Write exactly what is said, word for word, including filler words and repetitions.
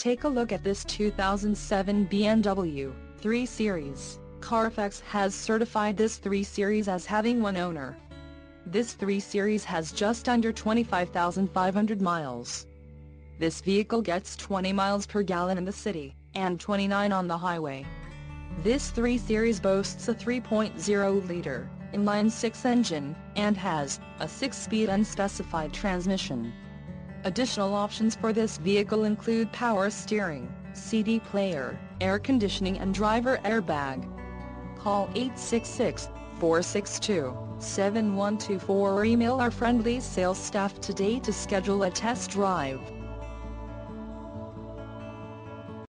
Take a look at this two thousand seven B M W three Series. Carfax has certified this three Series as having one owner. This three Series has just under twenty-five thousand five hundred miles. This vehicle gets twenty miles per gallon in the city, and twenty-nine on the highway. This three Series boasts a three point oh liter, inline-six engine, and has a six-speed unspecified transmission. Additional options for this vehicle include power steering, C D player, air conditioning and driver airbag. Call eight six six, four six two, seven one two four or email our friendly sales staff today to schedule a test drive.